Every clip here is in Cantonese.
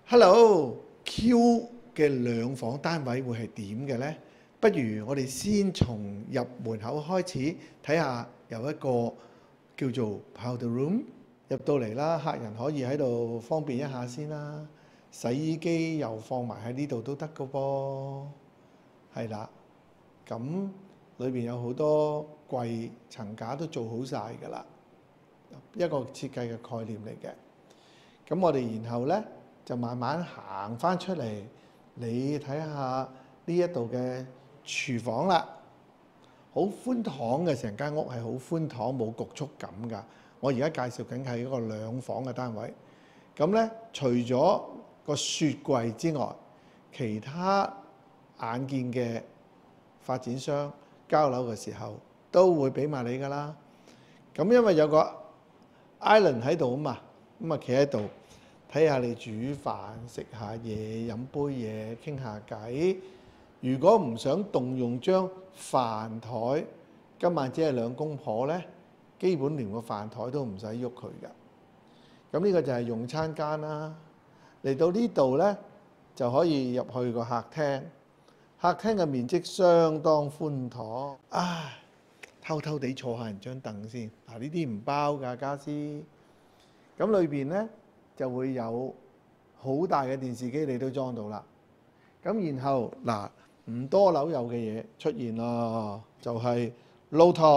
Hello，Q 嘅兩房單位會係點嘅呢？不如我哋先從入門口開始睇下，有一個叫做 powder room 入到嚟啦，客人可以喺度方便一下先啦。洗衣機又放埋喺呢度都得㗎噃，係啦。咁裏邊有好多櫃，層架都做好晒㗎啦，一個設計嘅概念嚟嘅。咁我哋然後呢，就慢慢行翻出嚟，你睇下呢一度嘅廚房啦，好寬敞嘅，成間屋係好寬敞，冇局促感㗎。我而家介紹緊係一個兩房嘅單位。咁呢，除咗個雪櫃之外，其他眼見嘅發展商交樓嘅時候都會俾埋你㗎啦。咁因為有個 island 喺度啊嘛，咁啊企喺度睇下你煮飯、食下嘢、飲杯嘢、傾下偈。如果唔想動用張飯台，今晚只係兩公婆呢，基本連個飯台都唔使喐佢㗎。咁呢個就係用餐間啦。嚟到呢度呢，就可以入去個客廳。客廳嘅面積相當寬敞。偷偷地坐下人張凳先。嗱，呢啲唔包㗎家私。咁裏邊呢，就會有好大嘅電視機，你都裝到啦。咁然後嗱，唔多樓有嘅嘢出現啦，就係露台。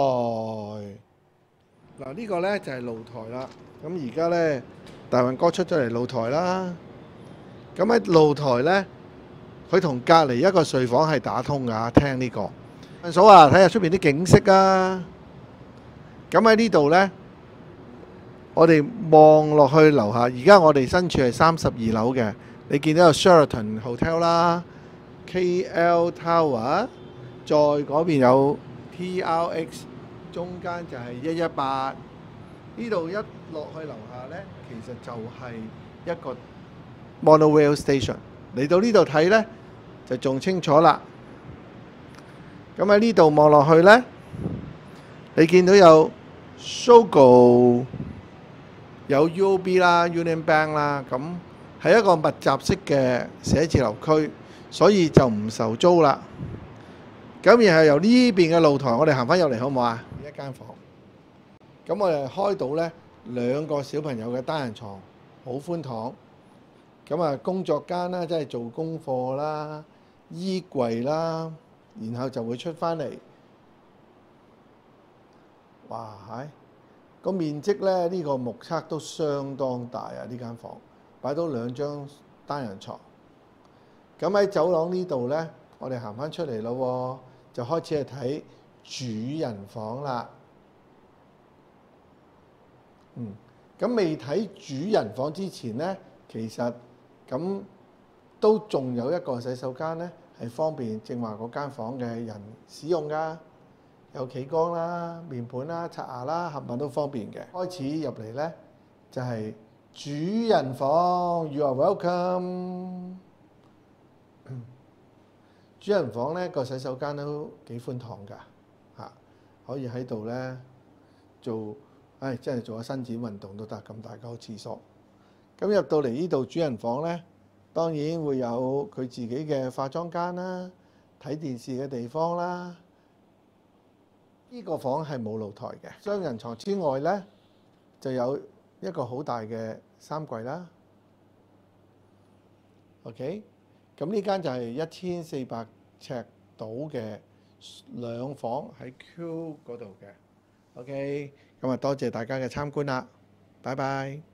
嗱，呢個呢就係露台啦。咁而家呢，大運哥出咗嚟露台啦。咁喺露台呢，佢同隔離一個睡房係打通㗎，廳呢個。阿嫂啊，睇下出邊啲景色啊。咁喺呢度呢，我哋望落去樓下，而家我哋身處係32樓嘅。你見到有 Sheraton Hotel 啦、KL Tower， 再嗰邊有 TRX， 中間就係118。呢度一落去樓下呢，其實就係一個 Monorail Station。嚟到呢度睇呢，就仲清楚啦。咁喺呢度望落去呢，你見到有 Sogo， 有 UOB 啦、Union Bank 啦，咁係一個密集式嘅寫字樓區，所以就唔受租啦。咁然後由呢邊嘅露台，我哋行翻入嚟好唔好啊？一間房，咁我哋開到呢兩個小朋友嘅單人床，好寬敞。咁啊，工作間啦，即係做功課啦、衣櫃啦，然後就會出翻嚟。哇！個面積呢，呢個目測都相當大啊！呢間房擺到兩張單人床。咁喺走廊呢度呢，我哋行翻出嚟咯，就開始去睇主人房啦。咁未睇主人房之前呢，其實咁都仲有一個洗手間呢，係方便正話嗰間房嘅人使用㗎。有企缸啦、面盤啦、刷牙啦，冚唪唥都方便嘅。開始入嚟呢，就係主人房 ，You are welcome。主人房呢個洗手間都幾寬敞㗎，可以喺度呢做，真係做下伸展運動都得，咁大個廁所。咁入到嚟呢度主人房呢，當然會有佢自己嘅化妝間啦、睇電視嘅地方啦。呢個房係冇露台嘅，雙人床之外呢，就有一個好大嘅衫櫃啦。OK， 咁呢間就係1400尺到嘅兩房喺 Q 嗰度嘅。OK，咁啊多謝大家嘅參觀啦，拜拜。